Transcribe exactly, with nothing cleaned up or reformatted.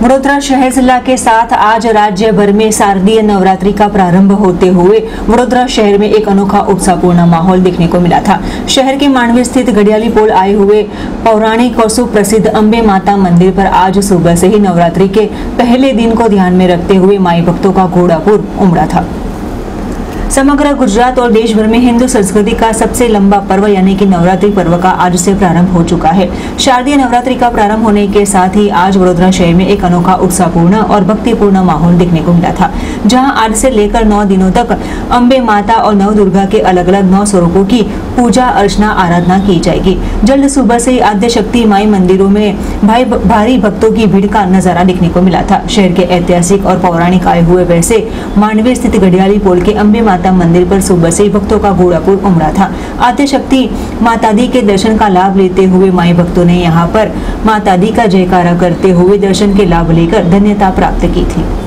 वडोदरा शहर जिला के साथ आज राज्य भर में शारदीय नवरात्रि का प्रारंभ होते हुए वडोदरा शहर में एक अनोखा उत्साहपूर्ण माहौल देखने को मिला था। शहर के मांडवी स्थित घड़ियाली पोल आए हुए पौराणिक और सुप्रसिद्ध अंबे माता मंदिर पर आज सुबह से ही नवरात्रि के पहले दिन को ध्यान में रखते हुए माई भक्तों का घोड़ापुर उमड़ा था। समग्र गुजरात और देश भर में हिंदू संस्कृति का सबसे लंबा पर्व यानी कि नवरात्रि पर्व का आज से प्रारंभ हो चुका है। शारदीय नवरात्रि का प्रारंभ होने के साथ ही आज वडोदरा शहर में एक अनोखा उत्साहपूर्ण और भक्तिपूर्ण माहौल देखने को मिला था, जहां आज से लेकर नौ दिनों तक अंबे माता और नव दुर्गा के अलग अलग नौ स्वरूपों की पूजा अर्चना आराधना की जाएगी। जल्द सुबह से ही आद्य शक्ति माई मंदिरों में भाई भारी भक्तों की भीड़ का नजारा देखने को मिला था। शहर के ऐतिहासिक और पौराणिक आए हुए वैसे मांडवी स्थित घड़ियाली पोल के अंबे माता मंदिर पर सुबह से भक्तों का घोड़ापुर उमड़ा था। आद्य शक्ति माता दी के दर्शन का लाभ लेते हुए माई भक्तों ने यहां पर माता दी का जयकारा करते हुए दर्शन के लाभ लेकर धन्यता प्राप्त की थी।